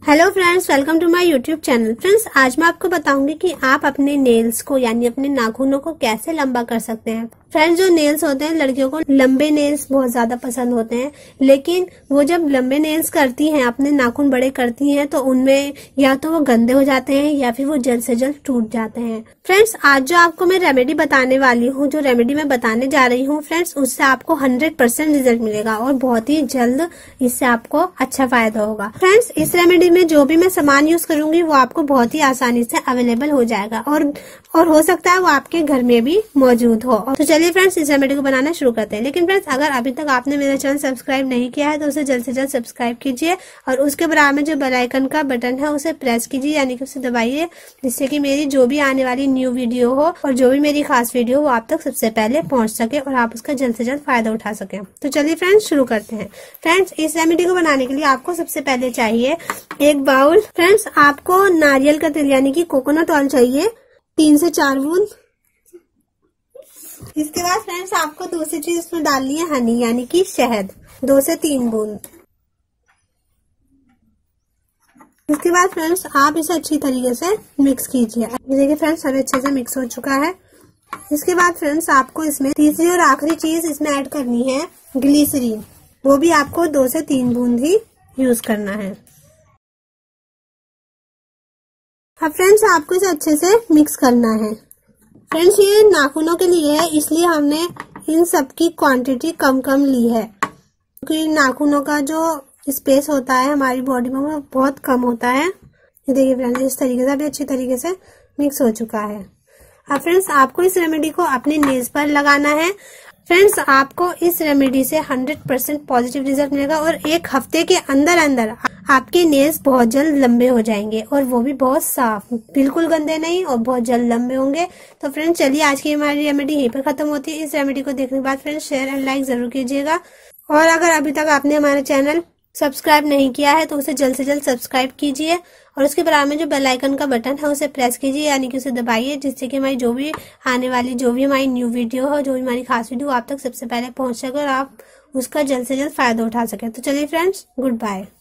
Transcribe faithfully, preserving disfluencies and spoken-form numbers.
Hello friends, welcome to my YouTube channel. Friends, आज मैं आपको बताऊंगी कि आप अपने नेल्स को यानी अपने नाखूनों को कैसे लंबा कर सकते हैं। फ्रेंड्स, जो नेल्स होते हैं, लड़कियों को लंबे नेल्स बहुत ज्यादा पसंद होते हैं, लेकिन वो जब लंबे नेल्स करती हैं, अपने नाखून बड़े करती हैं, तो उनमें या तो वो गंदे हो जाते हैं या फिर वो जल्द से जल्द टूट जाते हैं। फ्रेंड्स, आज जो आपको मैं रेमेडी बताने वाली हूँ, जो रेमेडी मैं बताने जा रही हूँ फ्रेंड्स, उससे आपको हंड्रेड परसेंट रिजल्ट मिलेगा और बहुत ही जल्द इससे आपको अच्छा फायदा होगा। फ्रेंड्स, इस रेमेडी में जो भी मैं सामान यूज करूंगी वो आपको बहुत ही आसानी से अवेलेबल हो जाएगा और और हो सकता है वो आपके घर में भी मौजूद हो। तो चलिए फ्रेंड्स, इस रेमेडी को बनाना शुरू करते हैं। लेकिन फ्रेंड्स, अगर अभी तक आपने मेरा चैनल सब्सक्राइब नहीं किया है तो उसे जल्द से जल्द सब्सक्राइब कीजिए और उसके बराबर में जो बेल आइकन का बटन है उसे प्रेस कीजिए, यानी कि उसे दबाइए, जिससे कि मेरी जो भी आने वाली न्यू वीडियो हो और जो भी मेरी खास वीडियो हो आप तक सबसे पहले पहुंच सके और आप उसका जल्द से जल्द फायदा उठा सके। तो चलिए फ्रेंड्स, शुरू करते हैं। फ्रेंड्स, इस रेमेडी को बनाने के लिए आपको सबसे पहले चाहिए एक बाउल। फ्रेंड्स, आपको नारियल का तेल यानी कि कोकोनट ऑयल चाहिए, तीन से चार बूंद। इसके बाद फ्रेंड्स, आपको दूसरी चीज इसमें डालनी है हनी यानी कि शहद, दो से तीन बूंद। इसके बाद फ्रेंड्स, आप इसे अच्छी तरीके से मिक्स कीजिए। देखिए फ्रेंड्स, अभी अच्छे से मिक्स हो चुका है। इसके बाद फ्रेंड्स, आपको इसमें तीसरी और आखिरी चीज इसमें ऐड करनी है ग्लिसरीन, वो भी आपको दो से तीन बूंद ही यूज करना है। अब फ्रेंड्स, आपको इसे अच्छे से मिक्स करना है। फ्रेंड्स, ये नाखूनों के लिए है, इसलिए हमने इन सब की क्वांटिटी कम कम ली है, क्योंकि नाखूनों का जो स्पेस होता है हमारी बॉडी में वो बहुत कम होता है। ये देखिए फ्रेंड्स, इस तरीके से अभी अच्छी तरीके से मिक्स हो चुका है। अब फ्रेंड्स, आपको इस रेमेडी को अपने नेल्स पर लगाना है। फ्रेंड्स, आपको इस रेमेडी से हंड्रेड परसेंट पॉजिटिव रिजल्ट मिलेगा और एक हफ्ते के अंदर अंदर आपके नेल्स बहुत जल्द लंबे हो जाएंगे और वो भी बहुत साफ, बिल्कुल गंदे नहीं और बहुत जल्द लंबे होंगे। तो फ्रेंड्स, चलिए आज की हमारी रेमेडी यहीं पर खत्म होती है। इस रेमेडी को देखने के बाद फ्रेंड्स शेयर एंड लाइक जरूर कीजिएगा और अगर अभी तक आपने हमारा चैनल सब्सक्राइब नहीं किया है तो उसे जल्द से जल्द सब्सक्राइब कीजिए और उसके बराबर में जो बेल आइकन का बटन है उसे प्रेस कीजिए, यानी कि उसे दबाइए, जिससे कि हमारी जो भी आने वाली जो भी हमारी न्यू वीडियो हो, जो भी हमारी खास वीडियो आप तक सबसे पहले पहुंच सके और आप उसका जल्द से जल्द फायदा उठा सके। तो चलिए फ्रेंड्स, गुड बाय।